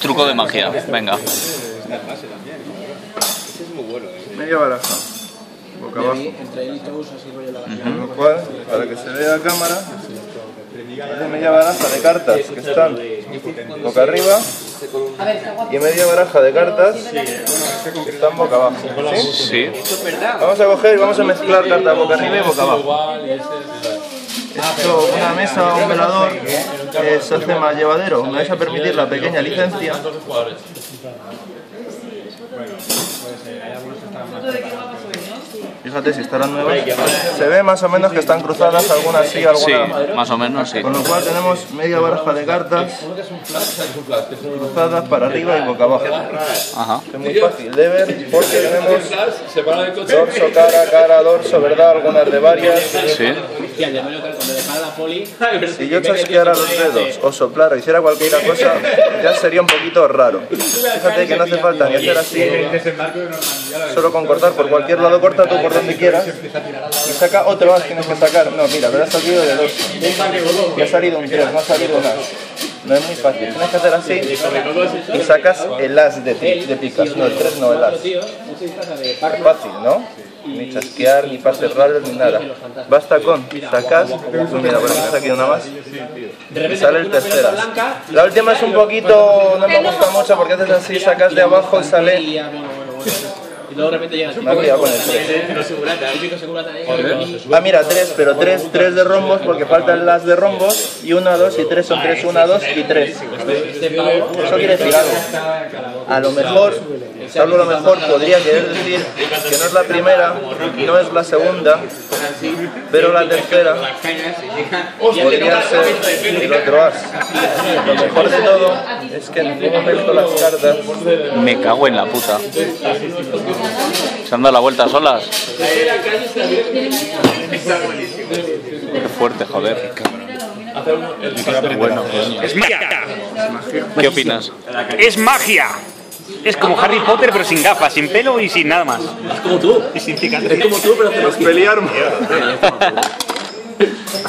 Truco de magia, venga. Media baraja, boca abajo. Con lo cual, para que se vea a cámara, hace media baraja de cartas que están boca arriba y media baraja de cartas que están boca abajo. ¿Sí? Sí. Vamos a coger y vamos a mezclar cartas boca arriba y boca abajo. Esto, una mesa o un velador se hace más llevadero. Me vais a permitir la pequeña licencia. Fíjate si estarán nuevas. Se ve más o menos que están cruzadas, algunas sí, algunas. Sí, más o menos sí. Con lo cual tenemos media baraja de cartas cruzadas para arriba y boca abajo. Ajá. Es muy fácil de ver porque tenemos dorso, cara, dorso, ¿verdad? Algunas de varias. Sí. Si yo chasqueara los dedos o soplara o hiciera cualquier cosa, ya sería un poquito raro. Fíjate que no hace falta ni hacer así, solo con cortar por cualquier lado, corta tú por donde quieras y saca o te vas, tienes que sacar. No, mira, pero ha salido de dos y ha salido un 3, no ha salido un as. No es muy fácil, tienes que hacer así y sacas el as de picas, no el 3, no el as. Es fácil, ¿no? Ni chasquear, ni pases raros, ni nada. Basta con sacas, mira, por aquí me saqué una más y sale el tercero. La última es un poquito, no me gusta mucho porque haces así, sacas de abajo y sale. Y luego de repente llegas Me ha cuidado con el 3. Ah, mira, 3, pero 3 de rombos porque faltan las de rombos y 1, 2 y 3 son 3, 1, 2 y 3. Eso quiere decir algo. A lo mejor, salvo lo mejor, podría querer decir que no es la primera, no es la segunda, pero la tercera podría ser el otro as. Lo mejor de todo es que en ningún momento las cartas. Me cago en la puta. ¿Se han dado la vuelta solas? Qué fuerte, joder. Bueno, ¡Es magia! ¿qué opinas? ¡Es magia! Es como Harry Potter pero sin gafas, sin pelo y sin nada más. Es como tú. Y sin cicatrices. Es como tú, pero Nos peleamos.